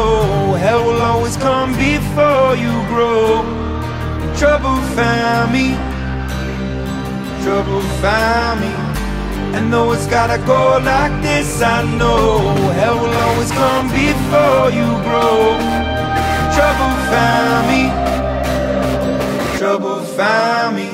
know hell will always come before you grow. Trouble found me, trouble found me. And though it's gotta go like this, I know hell will always come before you grow. Trouble found me, trouble found me.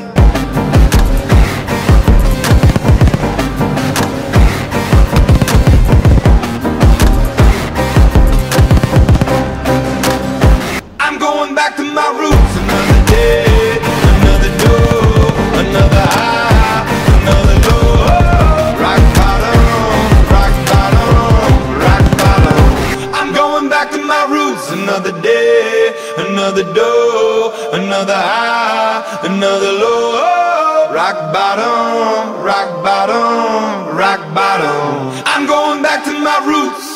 I'm going back to my roots. Another day, another door, another high, another low. Rock bottom, rock bottom, rock bottom. I'm going back to my roots. Another day, another door, another high, another low. Rock bottom, rock bottom, rock bottom. I'm going back to my roots.